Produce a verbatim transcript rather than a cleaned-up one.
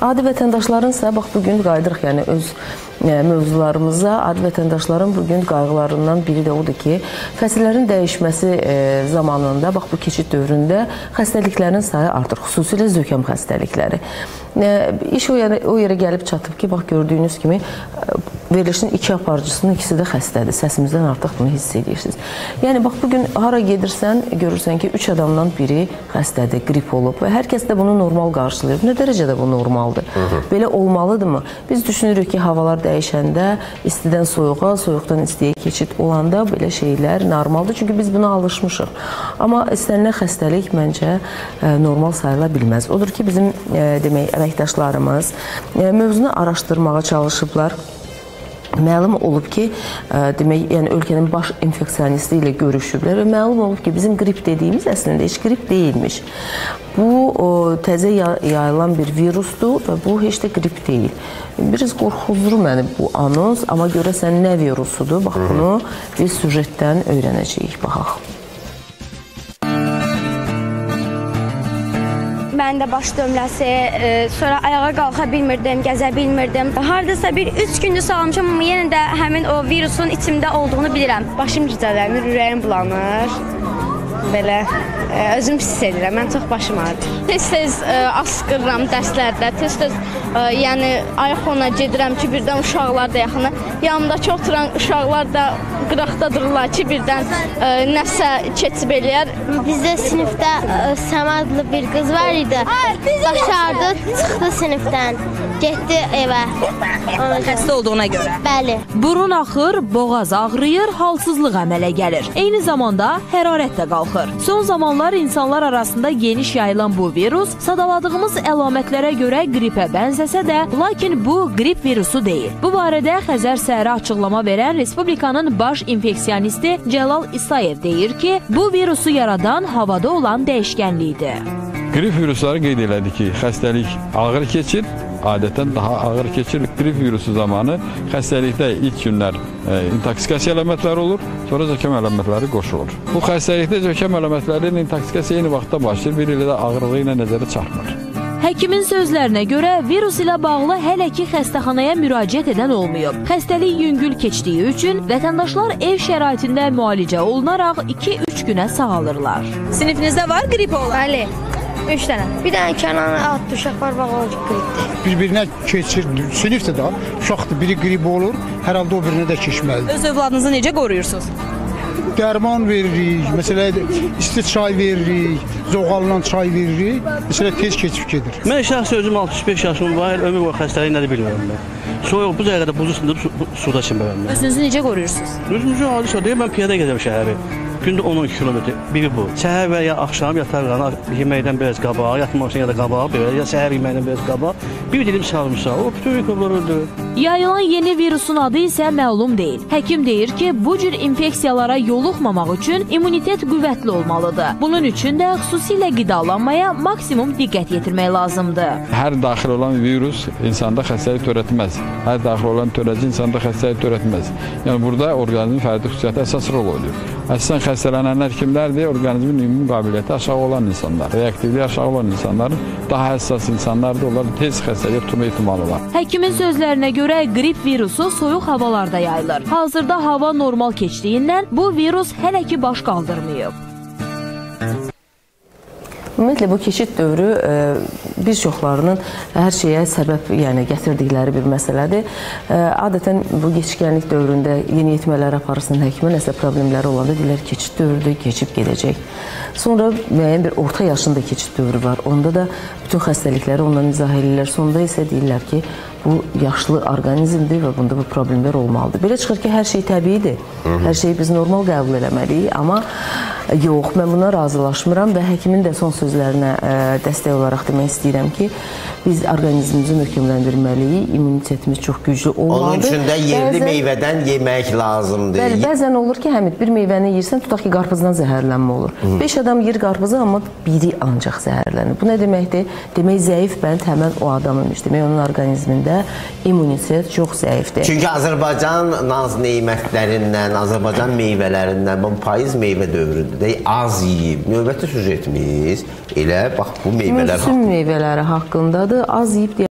Adi vətəndaşların isə, bax, bugün qayıdırıq, yəni öz mövzularımıza, adi vətəndaşların bugün qayğılarından biri də odur ki, fəsillərin dəyişməsi zamanında, bax, bu keçid dövründə xəstəliklərin sayı artır, xüsusilə zökəm xəstəlikləri. İş o yerə gəlib çatıb ki, bax, gördüyünüz kimi, verilişin iki aparıcısının ikisi də xəstədir. Səsimizdən artıq bunu hiss edirsiniz. Yəni, bax, bugün hara gedirsən, görürsən ki, üç adamdan biri xəstədir, qrip olub və hər kəs də bunu normal qarşılayır. Nə dərəcədə bu normaldır? Belə olmalıdırmı? Biz düşünürük ki, havalar dəyişəndə, istidən soyuğa, soyuqdan istiyə keçid olanda belə şeylər normaldır. Çünki biz buna alışmışıq. Amma istənilən xəstəlik məncə normal sayıla bilməz. Odur ki, bizim demək, əməkdaşlarımız mövzunu araşdırmağa çalışıblar. Məlum olub ki, demək, yəni ölkənin baş infeksionisti ilə görüşüblər və məlum olub ki, bizim qrip dediyimiz əslində heç qrip deyilmiş. Bu, təzə yayılan bir virusdur və bu heç də qrip deyil. Biraz qorxuzdur məni bu anons, amma görəsən nə virusudur? Bax, bunu biz süjetdən öyrənəcəyik, baxaq. Məndə baş dömləsi, sonra ayağa qalxa bilmirdim, gəzə bilmirdim. Haradasa bir üç gündür sağlamışam, amma yenə də həmin o virusun içimdə olduğunu bilirəm. Başım gicələnir, ürəyim bulanır. Belə, özüm hiss edirəm, mən çox başım ağrıdır. Tez-tez asqırıram dərslərdə, tez-tez yəni ayaqona gedirəm ki, birdən uşaqlar da yaxını. Yanımdakı oturan uşaqlar da qıraqda dururlar ki, birdən nəsə keçib eləyər. Bizdə sinifdə Səma adlı bir qız var idi. Başardı, çıxdı sinifdən, getdi evə. Xəstə olduğuna görə. Bəli. Burun axır, boğaz ağrıyır, halsızlıq əmələ gəlir. Eyni zamanda hərarət də qalxır. Son zamanlar insanlar arasında geniş yayılan bu virus sadaladığımız əlamətlərə görə qripə bənzəsə də, lakin bu qrip virusu deyil. Bu barədə Xəzər Səhərə açıqlama verən Respublikanın baş infeksionisti Cəlal İsayev deyir ki, bu virusu yaradan havada olan dəyişkənlikdir. Qrip virusları qeyd elədi ki, xəstəlik ağır keçir, adətən daha ağır keçir. Qrip virusu zamanı xəstəlikdə ilk günlər e, intoksikasiya əlamətləri olur, sonra zökəm əlamətləri qoşulur. Bu xəstəlikdə zökəm əlamətləri ilə intoksikasiya eyni vaxtda başlayır, bir ilə də ağırlığı ilə nəzərə çarpmır. Həkimin sözlərinə görə virus ilə bağlı hələ ki xəstəxanaya müraciət edən olmayıb. Xəstəlik yüngül keçdiyi üçün vətəndaşlar ev şəraitində müalicə olunaraq iki üç günə sağalırlar. Sinifinizdə var qrip olan? Bəli. Üç dənə. Bir dənə Kənan adlı uşaq var, bax, o qripdir. Bir-birinə keçir, sinifdə də uşaqdır, biri qrip olur, hər halda o birinə də keçməlidir. Öz övladınızı necə qoruyursunuz? Dərman veririk, məsələ isti çay veririk, zoğalınan çay veririk, məsələ tez keçib gedir. Mən şəxsi özüm altmış beş yaşım var, ömür var xəstəliyi nədir bilmirəm mən. Soyuq bu zəqədə buzu sındırıb su, suda çimmirəm mən. Özünüzü necə qoruyursunuz? Özümüzü adi şəhər deyil, mən piyada gedəm şəhəri. Gündə on on iki kilometr, biri bu. Səhər və ya axşam yatarqana yeməkdən biraz qabaq, yatmaq üçün ya da qabaq, belə, ya səhər yeməkdən biraz qabaq, bir dilim sarımsaq, o bütün mikroblar öldürür. Yayılan yeni virusun adı isə məlum deyil. Həkim deyir ki, bu cür infeksiyalara yoluxmamaq üçün immunitet qüvvətli olmalıdır. Bunun üçün də xüsusilə qidalanmaya maksimum diqqət yetirmək lazımdır. Hər daxil olan virus insanda xəstəlik törətməz. Hər daxil olan törəci insanda xəstəlik törətməz. Yəni, burada orqanizmin fərdi xüsusiyyəti əsas rol oynayır. Əsasən xəstələnənlər kimlərdir? Orqanizmin ümumi qabiliyyəti aşağı olan insanlar, reaktivliyi aşağı olan insanların daha həssas insanlardır, onlar tez xəstəliyə tutma ehtimalı var. Həkimin sözlərinə görə qrip virusu soyuq havalarda yayılır. Hazırda hava normal keçdiyindən bu virus hələ ki baş qaldırmayıb. Ümumiyyətlə, bu keçid dövrü bir çoxlarının hər şeyə səbəb yəni, gətirdikləri bir məsələdir. Adətən bu keçkənlik dövründə yeniyetmələr aparırsın həkimə, nəsə problemləri olanda deyirlər keçid dövrüdür, keçib gedəcək. Sonra müəyyən bir orta yaşında keçid dövrü var. Onda da bütün xəstəlikləri ondan izah edirlər. Sonda isə deyirlər ki, bu yaşlı orqanizmdir və bunda bu problemlər olmalıdır. Belə çıxır ki, hər şey təbiidir. Hər şeyi biz normal qəbul eləməliyik. Amma yox, mən buna razılaşmıram və həkimin də son sözlərinə dəstək olaraq demək istəyirəm ki, biz orqanizmimizi möhkəmləndirməliyik, immunitetimiz çox güclü olmalıdır. Onun üçün də yerli meyvədən yemək lazımdır. Bəli, bəzən olur ki, həmid bir meyvəni yirsən, tutaq ki, qarpızdan zəhərlənmə olur. Beş adam yir qarpızı, amma biri ancaq zəhərlənir. Bu nə deməkdir? Demək, zəif bənd həmən o adamınmış. Demək, onun orqanizmində immunitet çox zəifdir. Çünki Azərbaycan naz neymətlərindən, Azərbaycan meyvələrindən, bu payız meyvə dövrüdür də az yiyib. Növbəti süjetimiz elə, bax, bu meyvələr mövsüm meyvələri haqqındadır. Az yiyib